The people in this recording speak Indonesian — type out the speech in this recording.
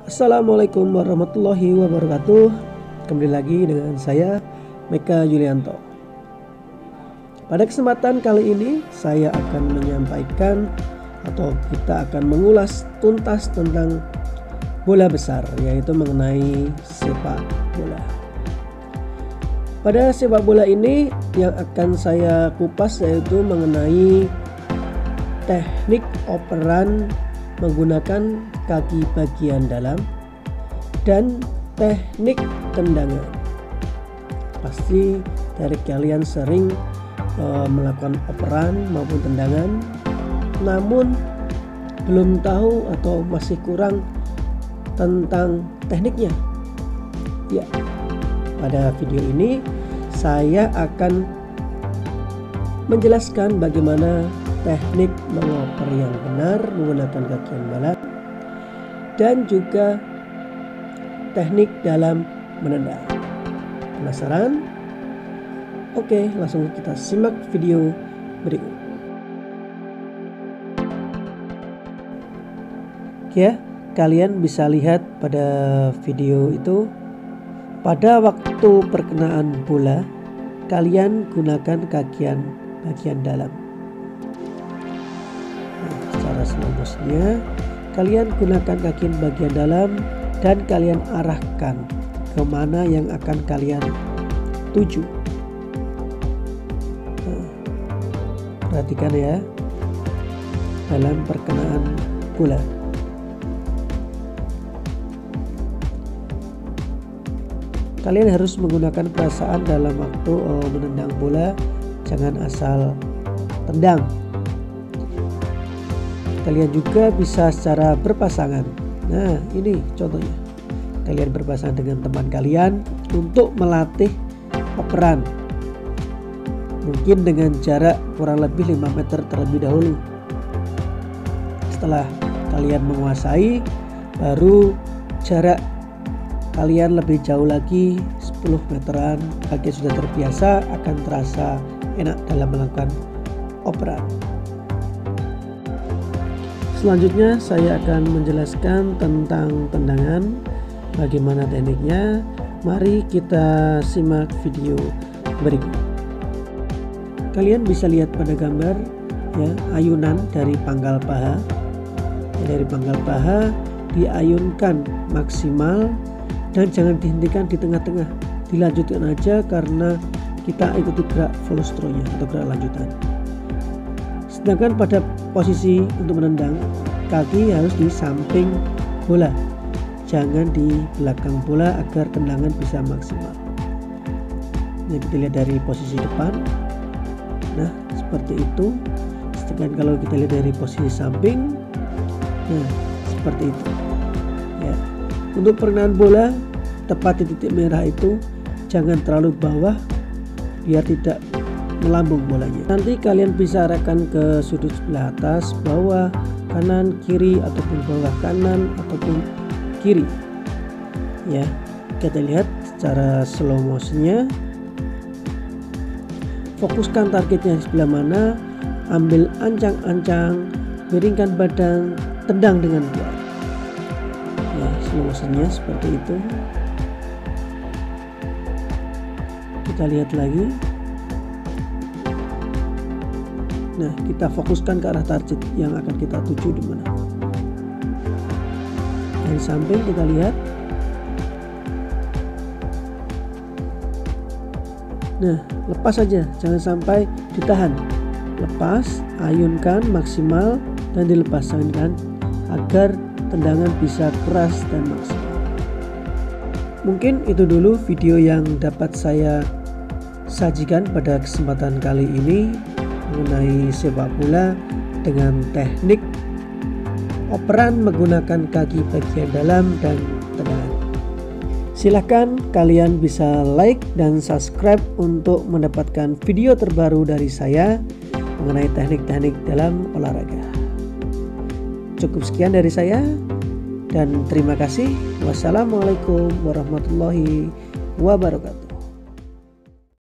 Assalamualaikum warahmatullahi wabarakatuh. Kembali lagi dengan saya Meka Yulianto. Pada kesempatan kali ini saya akan menyampaikan atau kita akan mengulas tuntas tentang bola besar, yaitu mengenai sepak bola. Pada sepak bola ini yang akan saya kupas yaitu mengenai teknik operan menggunakan kaki bagian dalam dan teknik tendangan. Pasti dari kalian sering melakukan operan maupun tendangan, namun belum tahu atau masih kurang tentang tekniknya. Ya, pada video ini saya akan menjelaskan bagaimana teknik mengoper yang benar menggunakan kaki yang dalam dan juga teknik dalam menendang. Penasaran? Oke, langsung kita simak video berikut. Ya, kalian bisa lihat pada video itu, pada waktu perkenaan bola kalian gunakan bagian dalam. Secara slow motionnya kalian gunakan kaki bagian dalam dan kalian arahkan kemana yang akan kalian tuju. Perhatikan ya, dalam perkenaan bola. Kalian harus menggunakan perasaan dalam waktu menendang bola, jangan asal tendang. Kalian juga bisa secara berpasangan. Nah, ini contohnya. Kalian berpasangan dengan teman kalian untuk melatih operan. Mungkin dengan jarak kurang lebih 5 meter terlebih dahulu. Setelah kalian menguasai, baru jarak kalian lebih jauh lagi 10 meteran. Kalian sudah terbiasa, akan terasa enak dalam melakukan operan. Selanjutnya saya akan menjelaskan tentang tendangan, bagaimana tekniknya. Mari kita simak video berikut. Kalian bisa lihat pada gambar ya, ayunan dari pangkal paha. Dari pangkal paha diayunkan maksimal dan jangan dihentikan di tengah-tengah. Dilanjutkan aja karena kita ikuti gerak follow-through-nya atau gerak lanjutan. Sedangkan pada posisi untuk menendang, kaki harus di samping bola, jangan di belakang bola agar tendangan bisa maksimal. Nah, kita lihat dari posisi depan. Nah, seperti itu. Sedangkan kalau kita lihat dari posisi samping, nah seperti itu. Ya. Untuk perkenaan bola, tepat di titik merah itu jangan terlalu bawah biar tidak melambung bolanya. Nanti kalian bisa arahkan ke sudut sebelah atas, bawah, kanan, kiri, ataupun bawah kanan ataupun kiri. Ya, kita lihat secara slow motionnya. Fokuskan targetnya di sebelah mana, ambil ancang-ancang, miringkan badan, tendang dengan kuat. Ya, slow motionnya seperti itu. Kita lihat lagi. Nah, kita fokuskan ke arah target yang akan kita tuju di mana. Dari samping kita lihat. Nah, lepas saja, jangan sampai ditahan. Lepas, ayunkan maksimal dan dilepaskan agar tendangan bisa keras dan maksimal. Mungkin itu dulu video yang dapat saya sajikan pada kesempatan kali ini mengenai sepak bola dengan teknik operan menggunakan kaki bagian dalam dan tendangan. Silahkan kalian bisa like dan subscribe untuk mendapatkan video terbaru dari saya mengenai teknik-teknik dalam olahraga. Cukup sekian dari saya dan terima kasih. Wassalamualaikum warahmatullahi wabarakatuh.